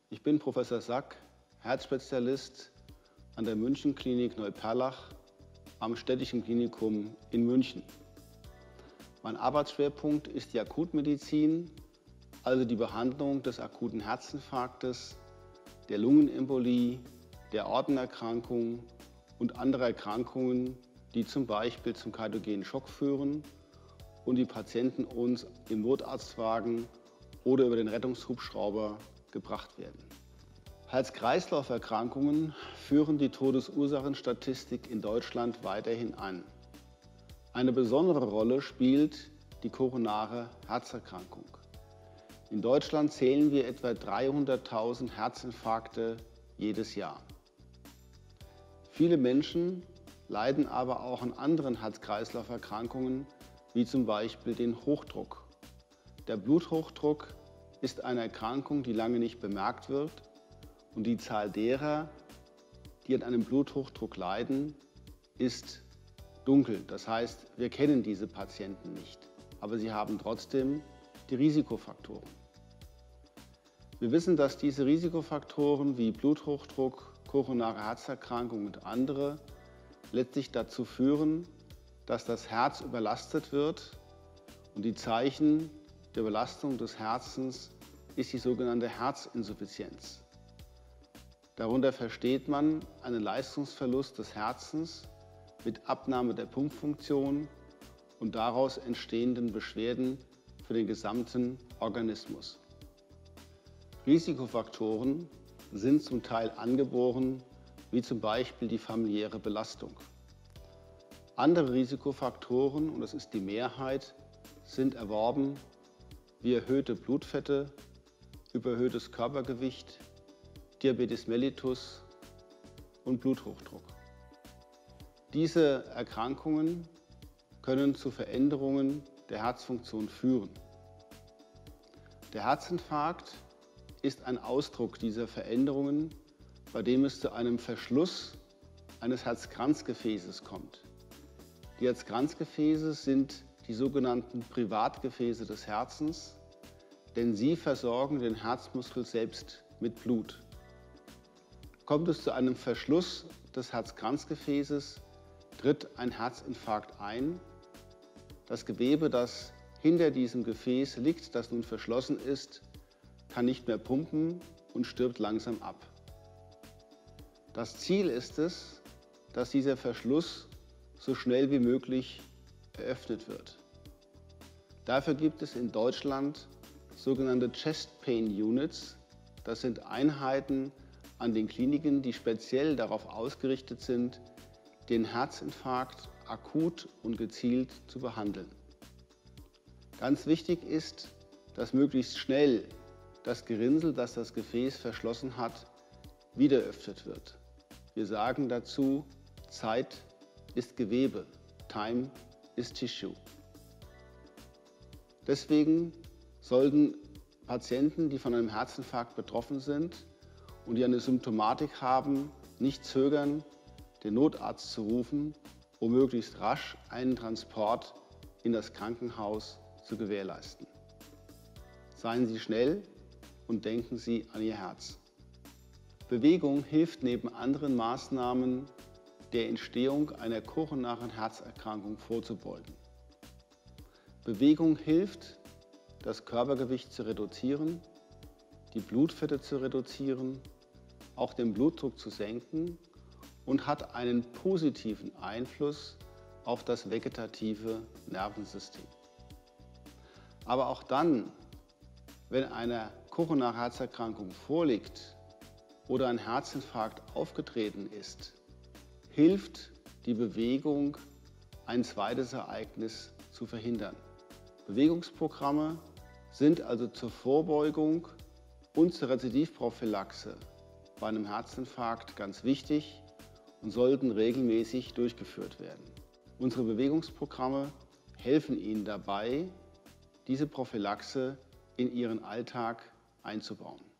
Ich bin Professor Sack, Herzspezialist an der Münchenklinik Neuperlach am Städtischen Klinikum in München. Mein Arbeitsschwerpunkt ist die Akutmedizin, also die Behandlung des akuten Herzinfarktes, der Lungenembolie, der Aortenerkrankung und anderer Erkrankungen, die zum Beispiel zum kardiogenen Schock führen und die Patienten uns im Notarztwagen oder über den Rettungshubschrauber gebracht werden. Herz-Kreislauf-Erkrankungen führen die Todesursachenstatistik in Deutschland weiterhin an. Eine besondere Rolle spielt die koronare Herzerkrankung. In Deutschland zählen wir etwa 300.000 Herzinfarkte jedes Jahr. Viele Menschen leiden aber auch an anderen Herz-Kreislauf-Erkrankungen, wie zum Beispiel den Hochdruck. Der Bluthochdruck ist eine Erkrankung, die lange nicht bemerkt wird, und die Zahl derer, die an einem Bluthochdruck leiden, ist dunkel. Das heißt, wir kennen diese Patienten nicht, aber sie haben trotzdem die Risikofaktoren. Wir wissen, dass diese Risikofaktoren wie Bluthochdruck, koronare Herzerkrankung und andere letztlich dazu führen, dass das Herz überlastet wird, und die Zeichen der Überlastung des Herzens ist die sogenannte Herzinsuffizienz. Darunter versteht man einen Leistungsverlust des Herzens mit Abnahme der Pumpfunktion und daraus entstehenden Beschwerden für den gesamten Organismus. Risikofaktoren sind zum Teil angeboren, wie zum Beispiel die familiäre Belastung. Andere Risikofaktoren, und das ist die Mehrheit, sind erworben, wie erhöhte Blutfette, überhöhtes Körpergewicht, Diabetes mellitus und Bluthochdruck. Diese Erkrankungen können zu Veränderungen der Herzfunktion führen. Der Herzinfarkt ist ein Ausdruck dieser Veränderungen, bei dem es zu einem Verschluss eines Herzkranzgefäßes kommt. Die Herzkranzgefäße sind die sogenannten Privatgefäße des Herzens, denn sie versorgen den Herzmuskel selbst mit Blut. Kommt es zu einem Verschluss des Herzkranzgefäßes, tritt ein Herzinfarkt ein. Das Gewebe, das hinter diesem Gefäß liegt, das nun verschlossen ist, kann nicht mehr pumpen und stirbt langsam ab. Das Ziel ist es, dass dieser Verschluss so schnell wie möglich eröffnet wird. Dafür gibt es in Deutschland sogenannte Chest Pain Units. Das sind Einheiten an den Kliniken, die speziell darauf ausgerichtet sind, den Herzinfarkt akut und gezielt zu behandeln. Ganz wichtig ist, dass möglichst schnell das Gerinnsel, das das Gefäß verschlossen hat, wieder eröffnet wird. Wir sagen dazu, Zeit ist Gewebe, Time is Tissue. Deswegen sollten Patienten, die von einem Herzinfarkt betroffen sind und die eine Symptomatik haben, nicht zögern, den Notarzt zu rufen, um möglichst rasch einen Transport in das Krankenhaus zu gewährleisten. Seien Sie schnell und denken Sie an Ihr Herz. Bewegung hilft neben anderen Maßnahmen, der Entstehung einer koronaren Herzerkrankung vorzubeugen. Bewegung hilft, das Körpergewicht zu reduzieren, die Blutfette zu reduzieren, auch den Blutdruck zu senken und hat einen positiven Einfluss auf das vegetative Nervensystem. Aber auch dann, wenn eine koronare Herzerkrankung vorliegt oder ein Herzinfarkt aufgetreten ist, hilft die Bewegung, ein zweites Ereignis zu verhindern. Bewegungsprogramme sind also zur Vorbeugung und zur Rezidivprophylaxe bei einem Herzinfarkt ganz wichtig und sollten regelmäßig durchgeführt werden. Unsere Bewegungsprogramme helfen Ihnen dabei, diese Prophylaxe in Ihren Alltag einzubauen.